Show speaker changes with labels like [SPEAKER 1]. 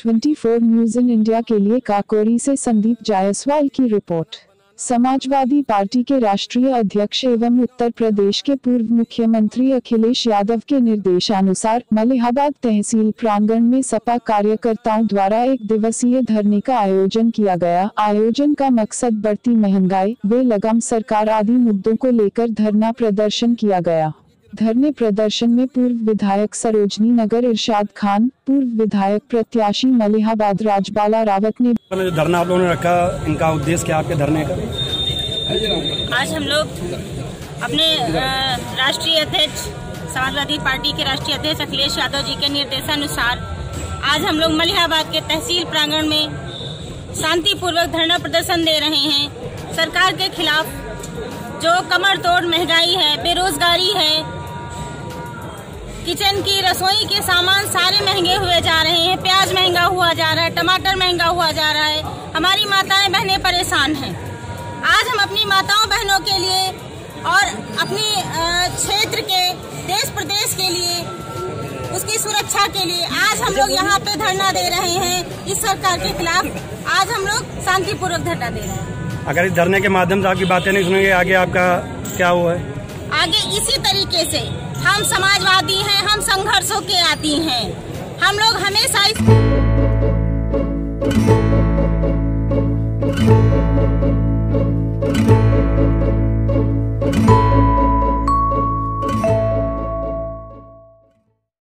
[SPEAKER 1] 24 news in India के लिए काकोरी से संदीप जायसवाल की रिपोर्ट। समाजवादी पार्टी के राष्ट्रीय अध्यक्ष एवं उत्तर प्रदेश के पूर्व मुख्यमंत्री अखिलेश यादव के निर्देशानुसार मलिहाबाद तहसील प्रांगण में सपा कार्यकर्ताओं द्वारा एक दिवसीय धरने का आयोजन किया गया। आयोजन का मकसद बढ़ती महंगाई, बेलगाम सरकार आदि मुद्दों को लेकर धरना प्रदर्शन किया गया। धरने प्रदर्शन में पूर्व विधायक सरोजनी नगर इरशाद खान, पूर्व विधायक प्रत्याशी मलिहाबाद राजबाला रावत ने
[SPEAKER 2] जो धरना आप लोगों ने रखा, इनका उद्देश्य क्या आपके धरने का?
[SPEAKER 3] आज हम लोग अपने राष्ट्रीय अध्यक्ष समाजवादी पार्टी के राष्ट्रीय अध्यक्ष अखिलेश यादव जी के निर्देशानुसार आज हम लोग मलिहाबाद के तहसील प्रांगण में शांतिपूर्वक धरना प्रदर्शन दे रहे हैं। सरकार के खिलाफ जो कमर तोड़ महंगाई है, बेरोजगारी है, किचन की रसोई के सामान सारे महंगे हुए जा रहे हैं। प्याज महंगा हुआ जा रहा है, टमाटर महंगा हुआ जा रहा है। हमारी माताएं बहनें परेशान हैं। आज हम अपनी माताओं बहनों के लिए और अपने क्षेत्र के देश प्रदेश के लिए, उसकी सुरक्षा के लिए आज हम लोग यहाँ पे धरना दे रहे हैं। इस सरकार के खिलाफ आज हम लोग शांतिपूर्वक धरना दे रहे हैं।
[SPEAKER 2] अगर इस धरने के माध्यम से आपकी बातें नहीं सुनेंगे, आगे आपका क्या हुआ है?
[SPEAKER 3] आगे इसी तरीके से हम समाजवादी हैं, हम संघर्षों के आदी हैं। हम लोग हमेशा